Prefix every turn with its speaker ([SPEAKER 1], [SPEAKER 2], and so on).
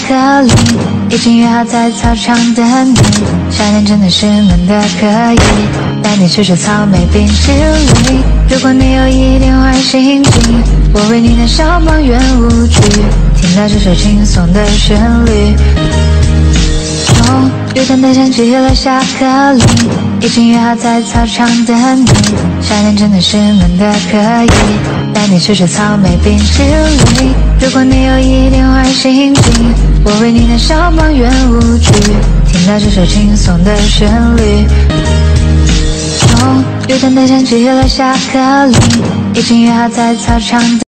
[SPEAKER 1] 克力，已经约好在操场等你。夏天真的是闷的可以，带你吃吃草莓冰淇淋。如果你有一点坏心情，我为你弹小邦圆舞曲，听到这首轻松的旋律。终于等待想起了下课铃，已经约好在操场等你。夏天真的是闷的可以，带你吃吃草莓冰淇淋。如果你有一点坏心情，我为你弹小邦圆舞曲，听到这首轻松的旋律。终于等待想起了下课铃，已经约好在操场等你。